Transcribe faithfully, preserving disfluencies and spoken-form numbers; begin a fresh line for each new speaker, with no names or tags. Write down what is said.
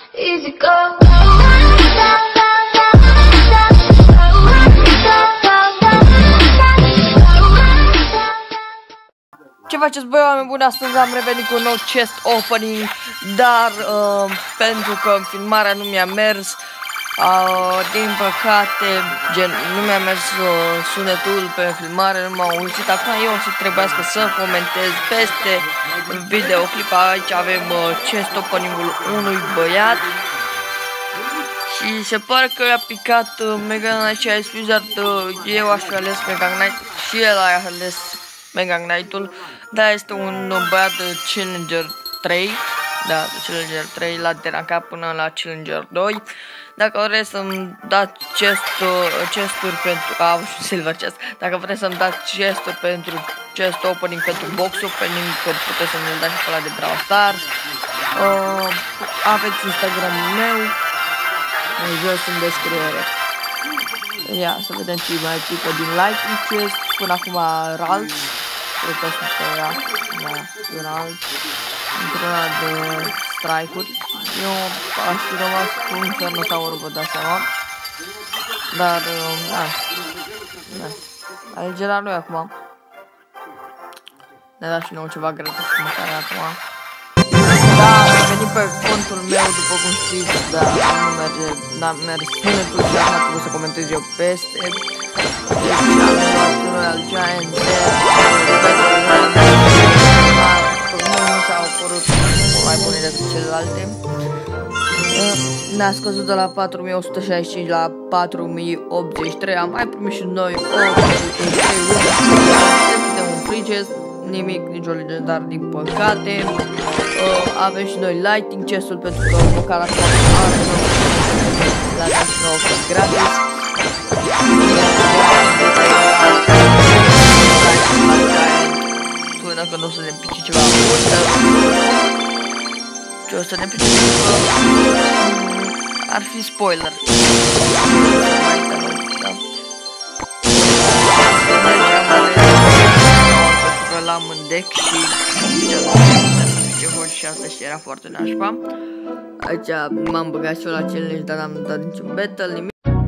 easy go.
Ce faceți, băi, oameni buni? Astăzi am revenit cu un nou chest opening, dar uh, pentru că filmarea nu mi-a mers, uh, din păcate, gen, nu mi-a mers uh, sunetul pe filmare, nu m-am auzit. Acum eu o să trebuiască să comentez peste videoclip. Aici avem uh, chest opening-ul unui băiat și se pare că i-a picat uh, Mega Knight și a expulzat. uh, Eu aș fi ales Mega Knight și el a ales Mega Knight-ul. Da, este un băiat de Challenger trei. Da, de Challenger trei la Teranca până la Challenger doi. Dacă vreți să-mi dați chest, chesturi pentru... A, și silver chest. Dacă vreți să-mi dați chesturi pentru chest opening, pentru box opening, puteți să-mi dați și pe ăla de Brawl Stars. uh, Aveți Instagram-ul meu jos în descriere. Ia, să vedem ce mai pică din Lightning Chest. Până acum Ralph. Cred că sunt pe ea. Da, Ralph. Într-una de strike-uri. Eu aș fi rămas cu Infernosaur, vă dați seama. Dar, da. Da. Alegerea lui acum. Ne da și nouă ceva gratis cu mâncarea acum. Da, am venit pe contul meu, după cum știți, dar nu merge, n-am mers sunetul și am trebuit să comentez eu peste. Deci am luat Royal Giant, nu s-au apărut mai bune decât celelalte. Ne-a scăzut de la patru mii o sută șaizeci și cinci la patru mii optzeci și trei, am mai primit și noi o de un free chest. Nimic, nicio legendar, din păcate. uh, Avem și noi Lightning chest-ul, pentru că măcar acum are nou la dat și nouă gratis. Până că nu o să ne pice ceva mult. Ce o să ne pice ceva, ar fi spoiler. L-am în deck și și asta și era foarte nașpa. Aici m-am băgat și eu la challenge, dar n-am dat niciun battle, nimic.